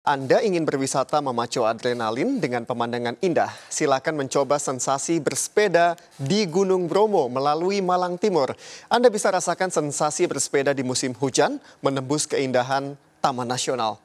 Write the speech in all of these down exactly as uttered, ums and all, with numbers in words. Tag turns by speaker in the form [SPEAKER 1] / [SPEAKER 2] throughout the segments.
[SPEAKER 1] Anda ingin berwisata memacu adrenalin dengan pemandangan indah? Silakan mencoba sensasi bersepeda di Gunung Bromo melalui Malang Timur. Anda bisa rasakan sensasi bersepeda di musim hujan, menembus keindahan Taman Nasional.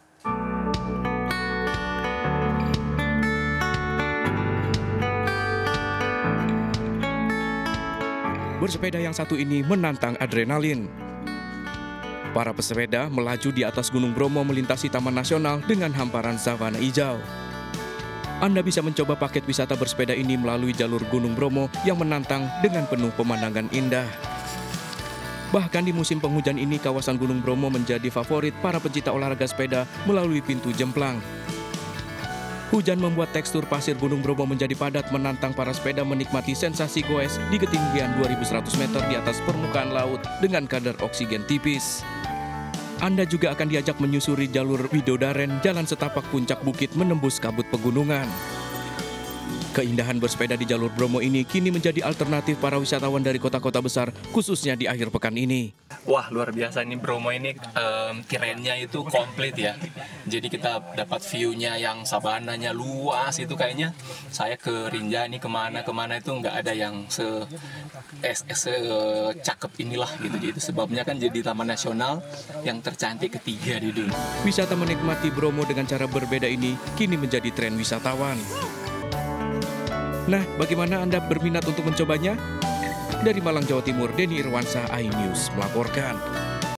[SPEAKER 2] Bersepeda yang satu ini menantang adrenalin. Para pesepeda melaju di atas Gunung Bromo melintasi Taman Nasional dengan hamparan savana hijau. Anda bisa mencoba paket wisata bersepeda ini melalui jalur Gunung Bromo yang menantang dengan penuh pemandangan indah. Bahkan di musim penghujan ini, kawasan Gunung Bromo menjadi favorit para pecinta olahraga sepeda melalui pintu jemplang. Hujan membuat tekstur pasir Gunung Bromo menjadi padat, menantang para sepeda menikmati sensasi goes di ketinggian dua ribu seratus meter di atas permukaan laut dengan kadar oksigen tipis. Anda juga akan diajak menyusuri jalur Widodaren, jalan setapak puncak bukit menembus kabut pegunungan. Keindahan bersepeda di jalur Bromo ini kini menjadi alternatif para wisatawan dari kota-kota besar, khususnya di akhir pekan ini.
[SPEAKER 3] Wah, luar biasa ini Bromo ini, um, kerennya itu komplit ya. Jadi kita dapat view-nya yang savananya luas, itu kayaknya saya ke Rinjani kemana-kemana itu nggak ada yang se es se cakep inilah gitu. Jadi sebabnya kan jadi Taman Nasional yang tercantik ketiga di dunia.
[SPEAKER 2] Wisata menikmati Bromo dengan cara berbeda ini kini menjadi tren wisatawan. Nah, bagaimana Anda berminat untuk mencobanya? Dari Malang, Jawa Timur, Denny Irwansyah, iNews melaporkan.